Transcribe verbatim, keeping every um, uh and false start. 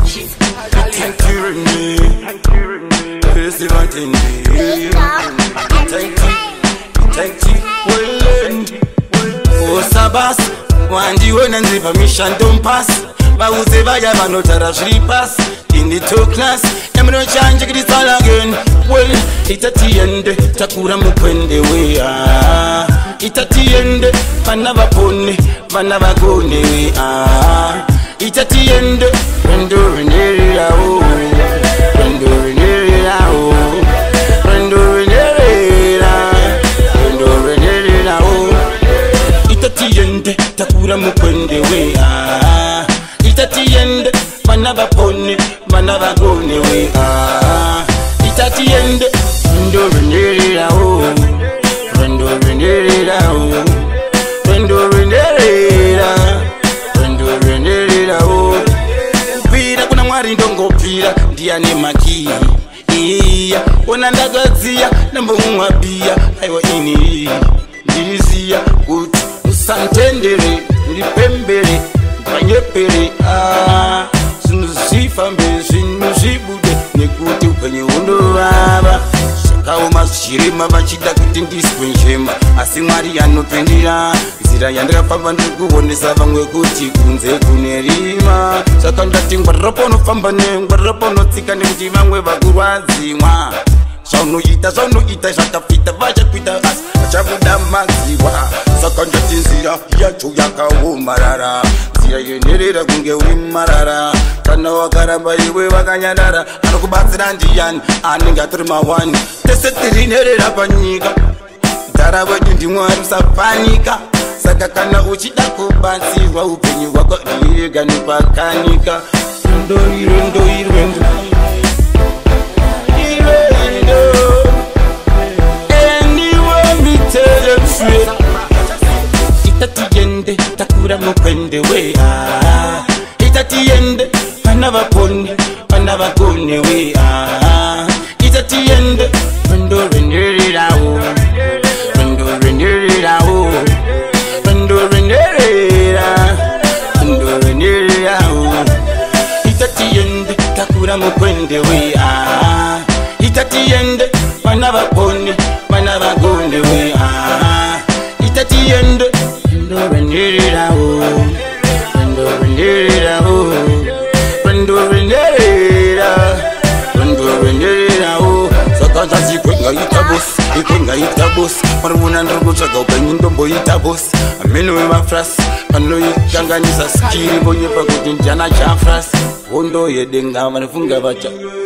Thank you, Renee. First of all, thank you. Thank you. Thank you. Well, oh, Sabas. Wandi wena nziva mission don't pass. Bauze vaya vanotara shri pass. In the two class, emino change it all again. Well, itatiende takura mukwende we ah. Itatiende vanava pone vanava gone we ah. Itatiende rendo renera oh, rendo renera oh, rendo renera, rendo renera oh. Itatiende takura mukwende we ah. Itatiende vanava pone vanava gone we ah. Itatiende rendo renera oh, rendo renera oh, rendo renera, rendo renera oh. Kupira kuna mwari ndongopira ndiane maki iya ona ndagadziya ndambomwa bia aiwa ini ndiriziya kuti usantendere ndipembere ndanyepere ah. Sinuzifambe sinuzibude nekuti upenyu undovava sakauma zvichirema vachida kuti ndiswe njema asi mwari anopindira nzira yandakafamba ndikuonesa vamwe kuti kunze kune rima saka ndati ngwarira paunofamba nengwarira paunotsika nekuti vamwe vakurwadzimwa zvaunoita zvaunoita zvakapfita vachakuita asi vachakuda madziwa saka ndati nzira yacho yakaomarara nzira yenherera kunge uri marara kana wakaramba iwe vakanyadara anokubatsira ndiyani anenge atori mawani tese tiri nherera panyika dhara wedu ndimwari usapanika saka kana uchida kubatsirwa upenyu hwako irega nepakanika ndoiro ndoiro itatiende takura mukwende we ah. Itatiende vanava pone vanava gone we ah. Itatiende rendo renera oh, rendo renera oh, rendo renera, rendo renera oh. Itatiende takura mukwende we ah. Itatiende vanava pone vanava gone we ah. Itatiende rendo renera oh, rendo renera oh, rendo renera, rendo renera oh. Saka zazi kwenga ita boss, ikwenga ita boss. Maruna ndogo chaka upenyu ndombo ita boss. Ameno we mafras, pano yikanganisa skiri bonye pakuti njana cha fras. Hondo yedenga manifunga vacha.